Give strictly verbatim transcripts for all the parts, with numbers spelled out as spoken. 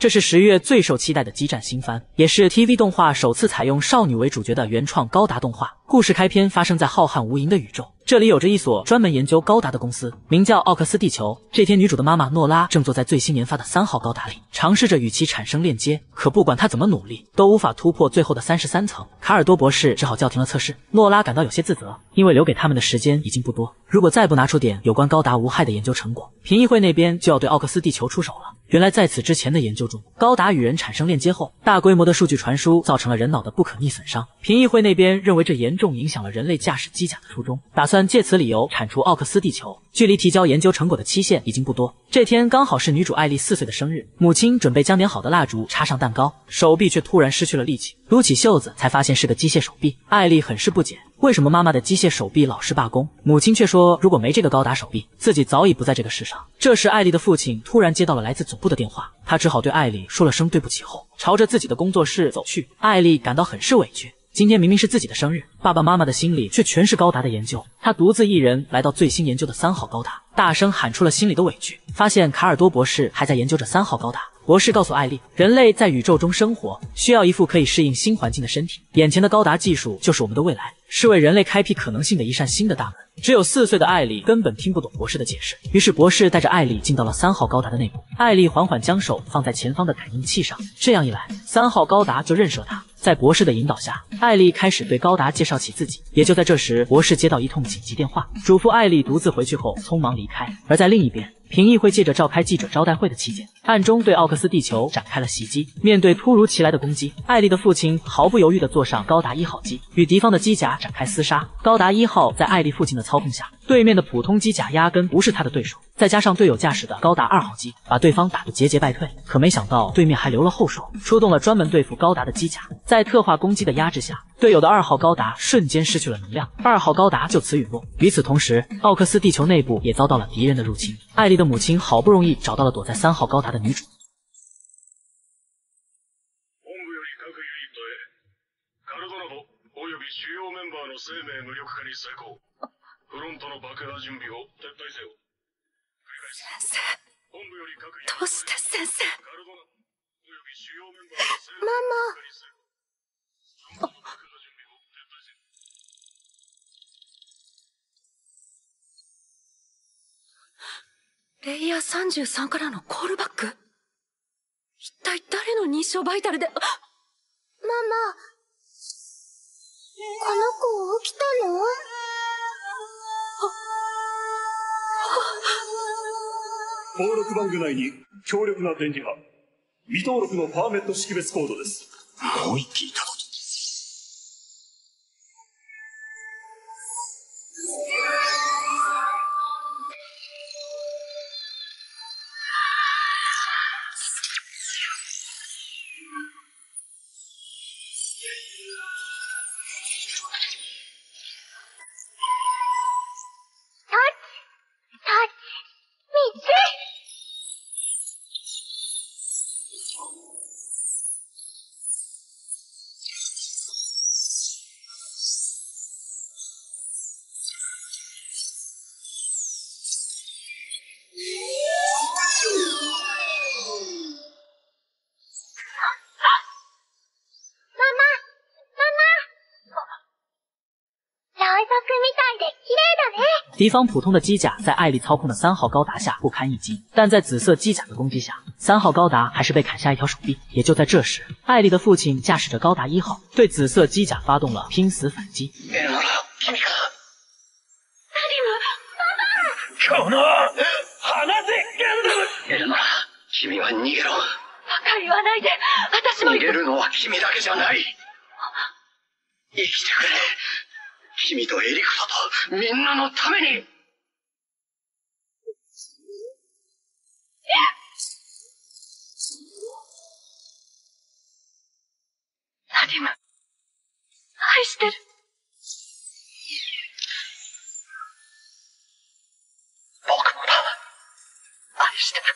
这是十月最受期待的激战新番，也是 T V 动画首次采用少女为主角的原创高达动画。故事开篇发生在浩瀚无垠的宇宙，这里有着一所专门研究高达的公司，名叫奥克斯地球。这天，女主的妈妈诺拉正坐在最新研发的三号高达里，尝试着与其产生链接。可不管她怎么努力，都无法突破最后的三十三层。卡尔多博士只好叫停了测试。诺拉感到有些自责，因为留给他们的时间已经不多，如果再不拿出点有关高达无害的研究成果，评议会那边就要对奥克斯地球出手了。原来在此之前的研究中，高达与人产生链接后，大规模的数据传输造成了人脑的不可逆损伤。评议会那边认为这严重影响了人类驾驶机甲的初衷，打算借此理由铲除奥克斯地球。距离提交研究成果的期限已经不多，这天刚好是女主艾丽四岁的生日，母亲准备将点好的蜡烛插上蛋糕，手臂却突然失去了力气，撸起袖子才发现是个机械手臂。艾丽很是不解，为什么妈妈的机械手臂老是罢工？母亲却说，如果没这个高达手臂，自己早已不在这个世上。这时，艾丽的父亲突然接到了来自总部的电话，他只好对艾丽说了声对不起后，朝着自己的工作室走去。艾丽感到很是委屈。今天明明是自己的生日，爸爸妈妈的心里却全是高达的研究。他独自一人来到最新研究的三号高达，大声喊出了心里的委屈。发现卡尔多博士还在研究着三号高达。博士告诉艾丽，人类在宇宙中生活，需要一副可以适应新环境的身体。眼前的高达技术就是我们的未来，是为人类开辟可能性的一扇新的大门。只有四岁的艾丽根本听不懂博士的解释，于是博士带着艾丽进到了三号高达的内部。艾丽缓缓将手放在前方的感应器上，这样一来，三号高达就认识了她。在博士的引导下，艾丽开始对高达介绍起自己。也就在这时，博士接到一通紧急电话，嘱咐艾丽独自回去后匆忙离开。而在另一边，评议会借着召开记者招待会的期间，暗中对奥克斯地球展开了袭击。面对突如其来的攻击，艾丽的父亲毫不犹豫地坐上高达一号机，与敌方的机甲展开厮杀。高达一号在艾丽父亲的操控下，对面的普通机甲压根不是他的对手，再加上队友驾驶的高达二号机，把对方打得节节败退。可没想到对面还留了后手，出动了专门对付高达的机甲。在特化攻击的压制下，队友的二号高达瞬间失去了能量，二号高达就此陨落。与此同时，奥克斯地球内部也遭到了敌人的入侵。艾丽的母亲好不容易找到了躲在三号高达的女主。 本部より各ユニットへ、カルドナドおよび主要メンバーの生命無力化に成功。フロントの爆破準備を撤退せよ。 先生、どうして先生。ママ。レイヤーさんじゅうさんからのコールバック？一体誰の認証バイタルで。ママ、 この子起きたの？ 登録番組内に強力な電磁波、未登録のパーメット識別コードです。もう一機いたの？ 敌方普通的机甲在艾丽操控的三号高达下不堪一击，但在紫色机甲的攻击下，三号高达还是被砍下一条手臂。也就在这时，艾丽的父亲驾驶着高达一号对紫色机甲发动了拼死反击。 エレノラ、君か。 ナディム、 この離せ。エレノラ、君は逃げろ。 バカ言わないで、私も逃げるのは君だけじゃない。生きてくれ。君とエリクトとみんなのために。 ナディム、愛してる。 僕もだ。愛してる。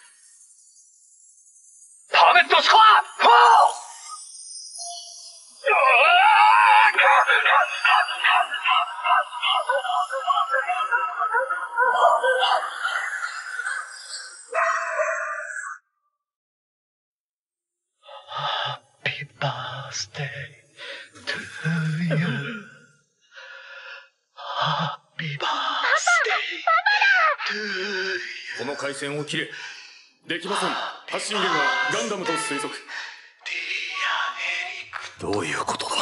パーメットスコアフォー！ birthday to you. Happy birthday to you. この回線を切れ。できません。発信源はガンダムと推測。 どういうことだ。